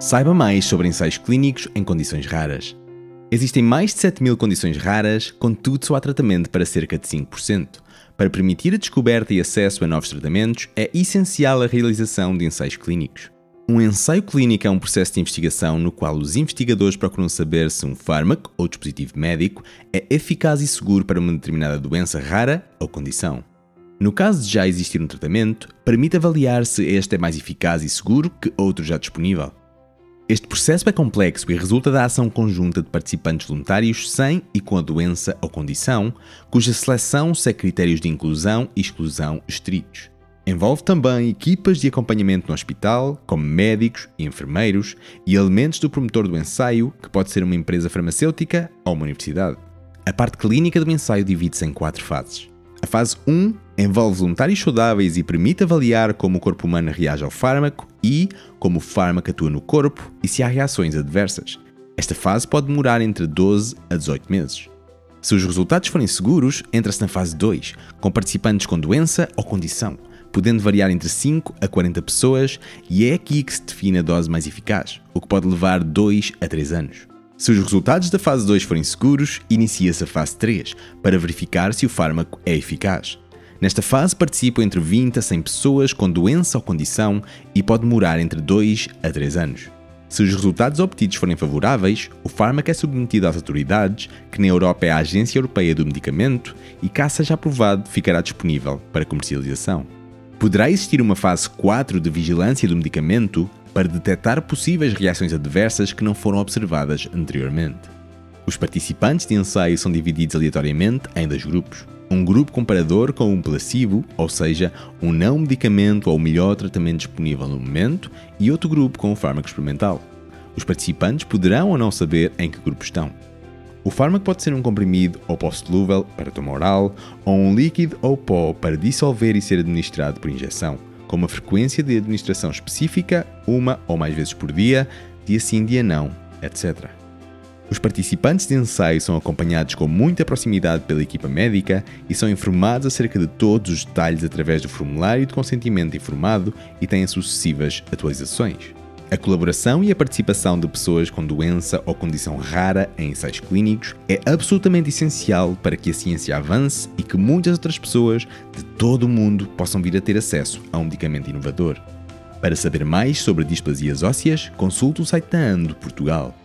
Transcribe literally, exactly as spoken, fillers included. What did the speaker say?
Saiba mais sobre ensaios clínicos em condições raras. Existem mais de sete mil condições raras, contudo só há tratamento para cerca de cinco por cento. Para permitir a descoberta e acesso a novos tratamentos, é essencial a realização de ensaios clínicos. Um ensaio clínico é um processo de investigação no qual os investigadores procuram saber se um fármaco ou dispositivo médico é eficaz e seguro para uma determinada doença rara ou condição. No caso de já existir um tratamento, permite avaliar se este é mais eficaz e seguro que outro já disponível. Este processo é complexo e resulta da ação conjunta de participantes voluntários sem e com a doença ou condição, cuja seleção segue critérios de inclusão e exclusão estritos. Envolve também equipas de acompanhamento no hospital, como médicos e enfermeiros, e elementos do promotor do ensaio, que pode ser uma empresa farmacêutica ou uma universidade. A parte clínica do ensaio divide-se em quatro fases. A fase um envolve voluntários saudáveis e permite avaliar como o corpo humano reage ao fármaco e como o fármaco atua no corpo e se há reações adversas. Esta fase pode demorar entre doze a dezoito meses. Se os resultados forem seguros, entra-se na fase dois, com participantes com doença ou condição, podendo variar entre cinco a quarenta pessoas, e é aqui que se define a dose mais eficaz, o que pode levar dois a três anos. Se os resultados da fase dois forem seguros, inicia-se a fase três, para verificar se o fármaco é eficaz. Nesta fase participam entre vinte a cem pessoas com doença ou condição e pode demorar entre dois a três anos. Se os resultados obtidos forem favoráveis, o fármaco é submetido às autoridades, que na Europa é a Agência Europeia do Medicamento, e caso seja aprovado, ficará disponível para comercialização. Poderá existir uma fase quatro de vigilância do medicamento para detectar possíveis reações adversas que não foram observadas anteriormente. Os participantes de ensaio são divididos aleatoriamente em dois grupos. Um grupo comparador com um placebo, ou seja, um não medicamento ou o melhor tratamento disponível no momento, e outro grupo com o fármaco experimental. Os participantes poderão ou não saber em que grupo estão. O fármaco pode ser um comprimido ou pó solúvel para toma oral, ou um líquido ou pó para dissolver e ser administrado por injeção, com uma frequência de administração específica, uma ou mais vezes por dia, dia sim, dia não, etcétera. Os participantes de ensaio são acompanhados com muita proximidade pela equipa médica e são informados acerca de todos os detalhes através do formulário de consentimento informado e têm sucessivas atualizações. A colaboração e a participação de pessoas com doença ou condição rara em ensaios clínicos é absolutamente essencial para que a ciência avance e que muitas outras pessoas de todo o mundo possam vir a ter acesso a um medicamento inovador. Para saber mais sobre displasias ósseas, consulte o site da Ando Portugal.